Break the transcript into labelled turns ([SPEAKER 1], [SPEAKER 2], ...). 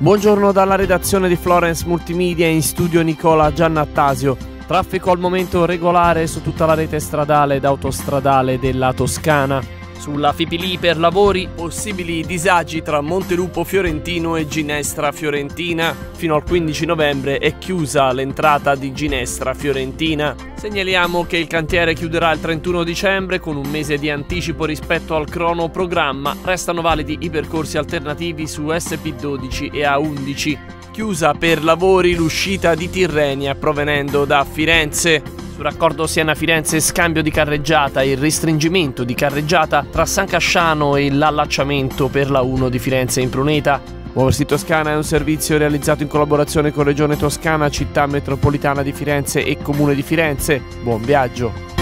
[SPEAKER 1] Buongiorno dalla redazione di Florence Multimedia, in studio Nicola Giannattasio. Traffico al momento regolare su tutta la rete stradale ed autostradale della Toscana. Sulla Fipili per lavori, possibili disagi tra Montelupo Fiorentino e Ginestra Fiorentina. Fino al 15 novembre è chiusa l'entrata di Ginestra Fiorentina. Segnaliamo che il cantiere chiuderà il 31 dicembre con un mese di anticipo rispetto al cronoprogramma. Restano validi i percorsi alternativi su SP12 e A11. Chiusa per lavori l'uscita di Tirrenia provenendo da Firenze. Sul raccordo Siena-Firenze scambio di carreggiata e il restringimento di carreggiata tra San Casciano e l'allacciamento per la 1 di Firenze in Pruneta. Muoversi Toscana è un servizio realizzato in collaborazione con Regione Toscana, Città Metropolitana di Firenze e Comune di Firenze. Buon viaggio!